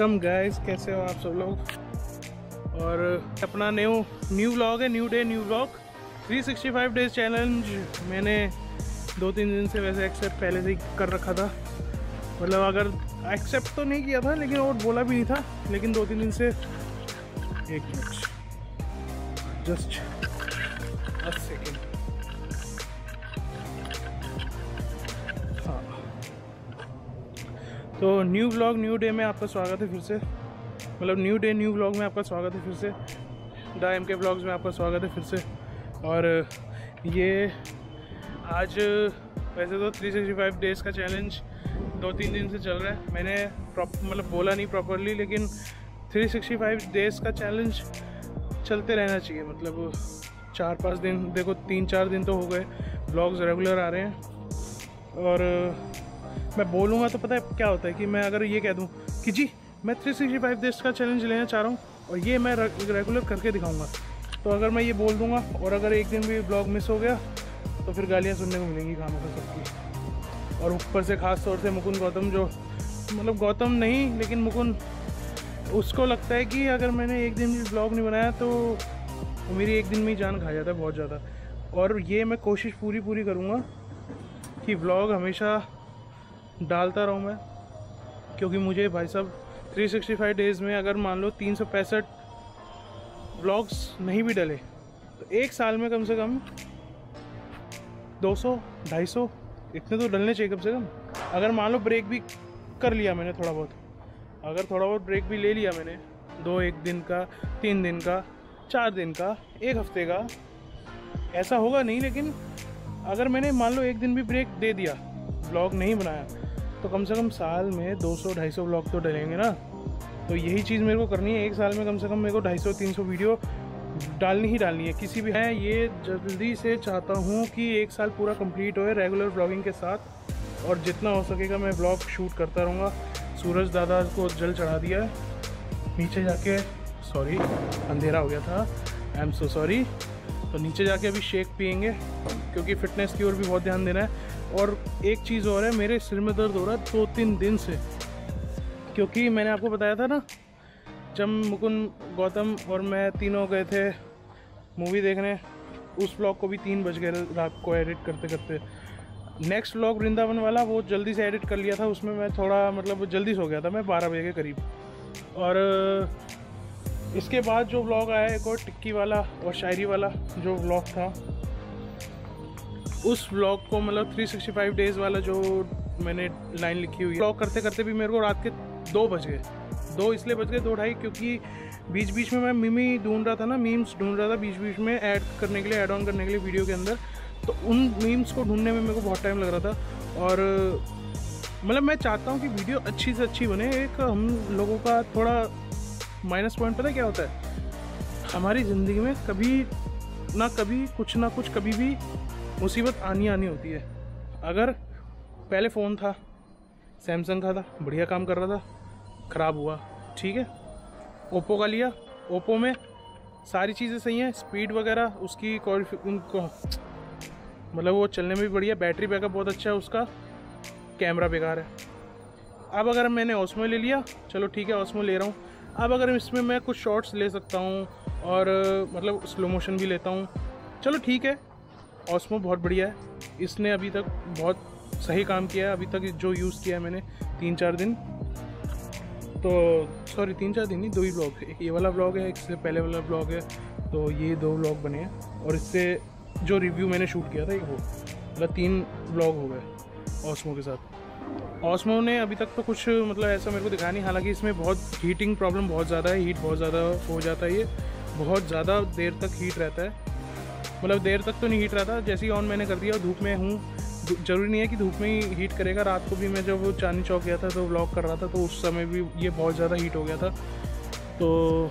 Welcome guys, कैसे हो आप सब लोग। और अपना न्यू व्लॉग है, new day new vlog 365 days challenge. मैंने 2-3 दिन से वैसे एक्सेप्ट पहले से ही कर रखा था, मतलब अगर एक्सेप्ट तो नहीं किया था लेकिन और बोला भी नहीं था, लेकिन 2-3 दिन से। एक मिनट, जस्ट अ सेकेंड। हाँ, तो न्यू व्लॉग न्यू डे में आपका स्वागत है फिर से, मतलब न्यू डे न्यू व्लॉग में आपका स्वागत है फिर से, द एम के व्लॉग्स में आपका स्वागत है फिर से। और ये आज वैसे तो 365 डेज़ का चैलेंज 2-3 दिन से चल रहा है। मैंने मतलब बोला नहीं प्रॉपरली, लेकिन 365 डेज़ का चैलेंज चलते रहना चाहिए। मतलब 4-5 दिन, देखो 3-4 दिन तो हो गए व्लॉग्स रेगुलर आ रहे हैं। और मैं बोलूँगा तो पता है क्या होता है कि मैं अगर ये कह दूँ कि जी मैं 365 डेज़ का चैलेंज लेना चाह रहा हूँ और ये मैं रेगुलर करके दिखाऊँगा, तो अगर मैं ये बोल दूँगा और अगर एक दिन भी व्लॉग मिस हो गया तो फिर गालियाँ सुनने को मिलेंगी खामों से सबकी। और ऊपर से ख़ास तौर से मुकुंद गौतम, जो मतलब गौतम नहीं लेकिन मुकुंद, उसको लगता है कि अगर मैंने एक दिन भी व्लॉग नहीं बनाया तो मेरी एक दिन में ही जान खा जाता है बहुत ज़्यादा। और ये मैं कोशिश पूरी करूँगा कि व्लॉग हमेशा डालता रहूँ मैं, क्योंकि मुझे भाई साहब 365 डेज़ में अगर मान लो 365 व्लॉग्स नहीं भी डले तो एक साल में कम से कम 200-250 इतने तो डलने चाहिए कम से कम। अगर मान लो ब्रेक भी कर लिया मैंने थोड़ा बहुत, अगर थोड़ा बहुत ब्रेक भी ले लिया मैंने, 1 दिन का, 3 दिन का, 4 दिन का, 1 हफ्ते का, ऐसा होगा नहीं, लेकिन अगर मैंने मान लो एक दिन भी ब्रेक दे दिया, व्लॉग नहीं बनाया, तो कम से कम साल में 200-250 व्लॉग तो डलेंगे ना। तो यही चीज़ मेरे को करनी है, एक साल में कम से कम मेरे को 250-300 वीडियो डालनी ही डालनी है किसी भी। मैं ये जल्दी से चाहता हूँ कि एक साल पूरा कंप्लीट होए रेगुलर व्लॉगिंग के साथ, और जितना हो सकेगा मैं व्लॉग शूट करता रहूँगा। सूरज दादा को जल चढ़ा दिया है नीचे जाके, सॉरी अंधेरा हो गया था, आई एम सो सॉरी। तो नीचे जाके अभी शेक पियेंगे, क्योंकि फ़िटनेस की ओर भी बहुत ध्यान देना है। और एक चीज़ और है, मेरे सिर में दर्द हो रहा है 2-3 दिन से, क्योंकि मैंने आपको बताया था ना, जब मुकुंद गौतम और मैं तीनों गए थे मूवी देखने, उस व्लॉग को भी 3 बज गए रात को एडिट करते करते। नेक्स्ट व्लॉग वृंदावन वाला वो जल्दी से एडिट कर लिया था, उसमें मैं थोड़ा मतलब जल्दी सो गया था मैं 12 बजे के करीब। और इसके बाद जो व्लॉग आया एक और टिक्की वाला और शायरी वाला जो व्लॉग था, उस व्लॉग को मतलब 365 डेज़ वाला जो मैंने लाइन लिखी हुई है, व्लॉग करते करते भी मेरे को रात के 2 बज गए। 2 इसलिए बज गए, 2-2:30, क्योंकि बीच बीच में मैं मीमी ढूंढ रहा था ना, मीम्स ढूंढ रहा था बीच बीच में ऐड करने के लिए, ऐड ऑन करने के लिए वीडियो के अंदर। तो उन मीम्स को ढूंढने में मेरे को बहुत टाइम लग रहा था। और मतलब मैं चाहता हूँ कि वीडियो अच्छी से अच्छी बने। एक हम लोगों का थोड़ा माइनस पॉइंट पता है क्या होता है, हमारी ज़िंदगी में कभी ना कभी कुछ ना कुछ कभी भी मुसीबत आनी होती है। अगर पहले फ़ोन था, सैमसंग का था, बढ़िया काम कर रहा था, ख़राब हुआ, ठीक है, ओप्पो का लिया, ओप्पो में सारी चीज़ें सही हैं, स्पीड वगैरह उसकी उनको मतलब वो चलने में भी बढ़िया, बैटरी बैकअप बहुत अच्छा है उसका, कैमरा बेकार है। अब अगर मैंने ऑस्मो ले लिया, चलो ठीक है ऑस्मो ले रहा हूँ, अब अगर इसमें मैं कुछ शॉट्स ले सकता हूँ और मतलब स्लो मोशन भी लेता हूँ, चलो ठीक है, ऑस्मो बहुत बढ़िया है, इसने अभी तक बहुत सही काम किया है। अभी तक जो यूज़ किया है मैंने 3-4 दिन, तो सॉरी 3-4 दिन नहीं, 2 ही व्लॉग, एक ये वाला व्लॉग है, एक से पहले वाला व्लॉग है, तो ये 2 व्लॉग बने हैं। और इससे जो रिव्यू मैंने शूट किया था एक, वो मतलब 3 व्लॉग हो गए ऑस्मो के साथ। ऑस्मो ने अभी तक तो कुछ मतलब ऐसा मेरे को दिखाया नहीं, हालांकि इसमें बहुत हीटिंग प्रॉब्लम बहुत ज़्यादा है, हीट बहुत ज़्यादा हो जाता है, ये बहुत ज़्यादा देर तक हीट रहता है, मतलब देर तक तो नहीं हीट रहता, जैसे ही ऑन मैंने कर दिया, धूप में हूँ, ज़रूरी नहीं है कि धूप में ही हीट करेगा। रात को भी मैं जब चांदनी चौक गया था तो व्लॉग कर रहा था, तो उस समय भी ये बहुत ज़्यादा हीट हो गया था। तो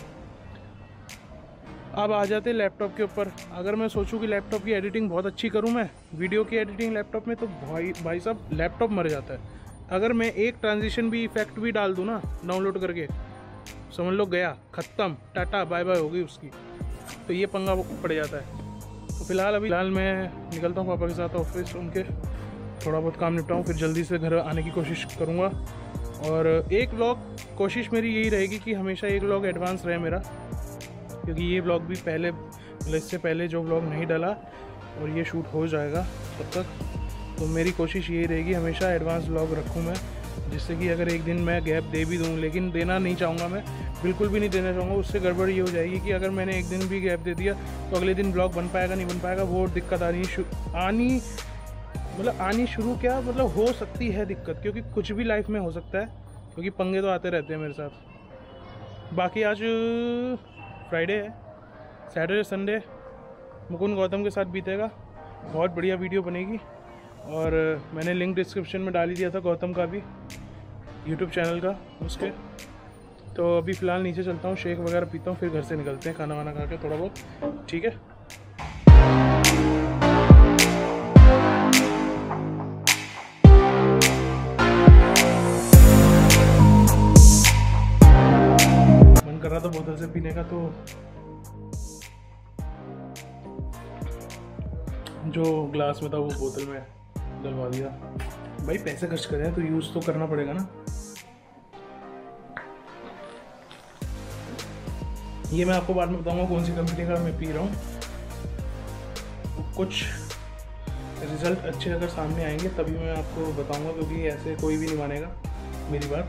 अब आ जाते लैपटॉप के ऊपर। अगर मैं सोचूं कि लैपटॉप की एडिटिंग बहुत अच्छी करूं मैं, वीडियो की एडिटिंग लैपटॉप में, तो भाई साहब लैपटॉप मर जाता है। अगर मैं एक ट्रांजिशन भी इफेक्ट भी डाल दूं ना डाउनलोड करके, समझ लो गया, ख़त्म, टाटा बाय बाय हो गई उसकी, तो ये पंगा पड़ जाता है। तो फिलहाल मैं निकलता हूँ पापा के साथ ऑफिस, उनके थोड़ा बहुत काम निपटाऊँ, फिर जल्दी से घर आने की कोशिश करूँगा। और एक व्लॉग कोशिश मेरी यही रहेगी कि हमेशा एक व्लॉग एडवांस रहे मेरा, क्योंकि ये व्लॉग भी पहले मतलब इससे पहले जो व्लॉग नहीं डाला और ये शूट हो जाएगा तब तक, तो मेरी कोशिश यही रहेगी हमेशा एडवांस व्लॉग रखूँ मैं, जिससे कि अगर एक दिन मैं गैप दे भी दूँ, लेकिन देना नहीं चाहूँगा मैं, बिल्कुल भी नहीं देना चाहूँगा। उससे गड़बड़ ये हो जाएगी कि अगर मैंने एक दिन भी गैप दे दिया तो अगले दिन ब्लॉग बन पाएगा नहीं बन पाएगा, वो दिक्कत आनी शुरू क्या मतलब हो सकती है दिक्कत, क्योंकि कुछ भी लाइफ में हो सकता है, क्योंकि पंगे तो आते रहते हैं मेरे साथ। बाकी आज फ्राइडे है, सैटरडे संडे मुकुंद गौतम के साथ बीतेगा, बहुत बढ़िया वीडियो बनेगी। और मैंने लिंक डिस्क्रिप्शन में डाल ही दिया था गौतम का भी, यूट्यूब चैनल का उसके। तो अभी फ़िलहाल नीचे चलता हूँ, शेक वगैरह पीता हूँ, फिर घर से निकलते हैं खाना वाना खा के थोड़ा बहुत, ठीक है। मन कर रहा था बोतल से पीने का, तो जो ग्लास में था वो बोतल में डलवा दिया। भाई पैसे खर्च करें तो यूज़ तो करना पड़ेगा ना। ये मैं आपको बाद में बताऊंगा कौन सी कंपनी का मैं पी रहा हूँ। कुछ रिजल्ट अच्छे अगर सामने आएंगे तभी मैं आपको बताऊंगा, क्योंकि ऐसे कोई भी नहीं मानेगा मेरी बात।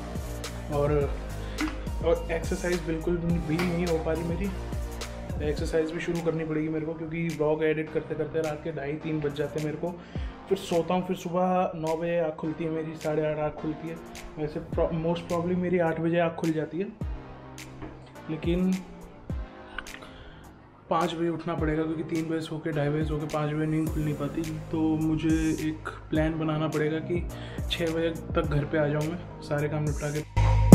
और एक्सरसाइज बिल्कुल भी नहीं हो पा रही मेरी, एक्सरसाइज भी शुरू करनी पड़ेगी मेरे को, क्योंकि ब्लॉग एडिट करते करते रात के 2:30-3 बज जाते हैं मेरे को। फिर सोता हूँ, फिर सुबह 9 बजे आँख खुलती है मेरी, 8:30 आँख खुलती है। वैसे मोस्ट प्रॉब्ली मेरी 8 बजे आँख खुल जाती है, लेकिन 5 बजे उठना पड़ेगा, क्योंकि 3 बजे सो के 2:30 बजे सो के 5 बजे नींद खुल नहीं पाती। तो मुझे एक प्लान बनाना पड़ेगा कि 6 बजे तक घर पे आ जाऊँ मैं, सारे काम निपटा के।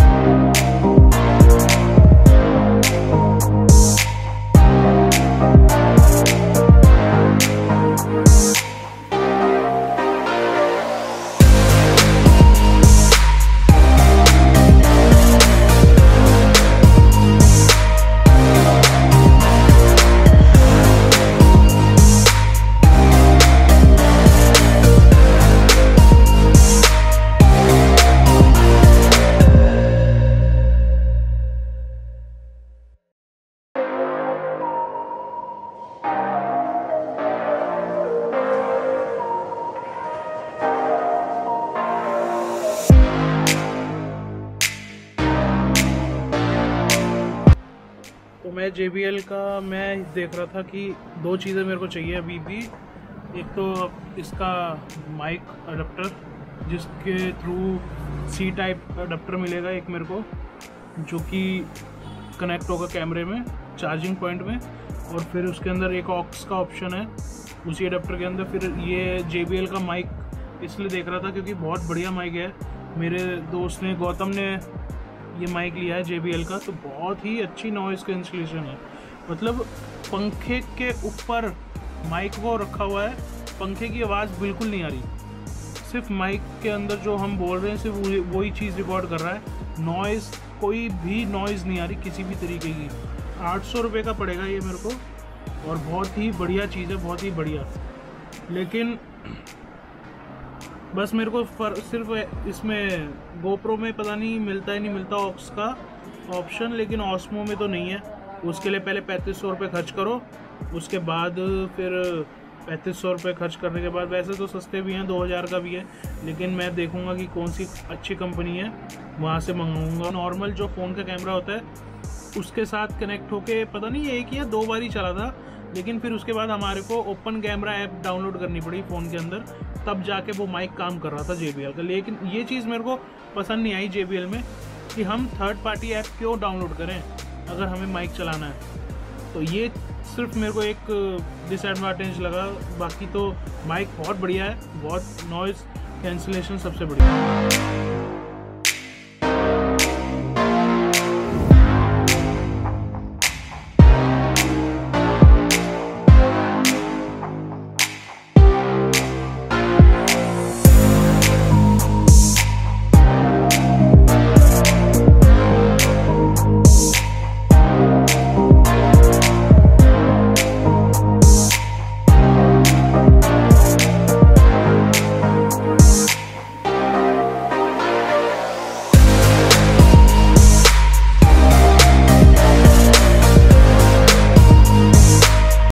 तो मैं JBL का मैं देख रहा था कि 2 चीज़ें मेरे को चाहिए अभी भी। एक तो इसका माइक अडेप्टर, जिसके थ्रू C टाइप अडेप्टर मिलेगा एक मेरे को, जो कि कनेक्ट होगा कैमरे में चार्जिंग पॉइंट में, और फिर उसके अंदर एक ऑक्स का ऑप्शन है उसी अडेप्टर के अंदर। फिर ये JBL का माइक इसलिए देख रहा था क्योंकि बहुत बढ़िया माइक है, मेरे दोस्त ने गौतम ने ये माइक लिया है JBL का, तो बहुत ही अच्छी नॉइज़ कैंसिलेशन है। मतलब पंखे के ऊपर माइक को रखा हुआ है, पंखे की आवाज़ बिल्कुल नहीं आ रही, सिर्फ माइक के अंदर जो हम बोल रहे हैं सिर्फ वही चीज़ रिकॉर्ड कर रहा है। नॉइज़, कोई भी नॉइज़ नहीं आ रही किसी भी तरीके की। 800 रुपये का पड़ेगा ये मेरे को, और बहुत ही बढ़िया चीज़ है, बहुत ही बढ़िया। लेकिन बस मेरे को सिर्फ इसमें GoPro में पता नहीं मिलता ही नहीं मिलता ऑक्स का ऑप्शन, लेकिन ऑस्मो में तो नहीं है। उसके लिए पहले 3500 रुपये खर्च करो, उसके बाद फिर 3500 रुपये खर्च करने के बाद, वैसे तो सस्ते भी हैं, 2000 का भी है, लेकिन मैं देखूंगा कि कौन सी अच्छी कंपनी है, वहाँ से मंगाऊंगा। नॉर्मल जो फ़ोन का कैमरा होता है उसके साथ कनेक्ट होके पता नहीं 1 या 2 बार ही चला था, लेकिन फिर उसके बाद हमारे को ओपन कैमरा ऐप डाउनलोड करनी पड़ी फ़ोन के अंदर, तब जाके वो माइक काम कर रहा था JBL का। लेकिन ये चीज़ मेरे को पसंद नहीं आई JBL में, कि हम थर्ड पार्टी ऐप क्यों डाउनलोड करें अगर हमें माइक चलाना है। तो ये सिर्फ मेरे को एक डिसएडवांटेज लगा, बाकी तो माइक बहुत बढ़िया है, बहुत नॉइज़ कैंसिलेशन सबसे बढ़िया है।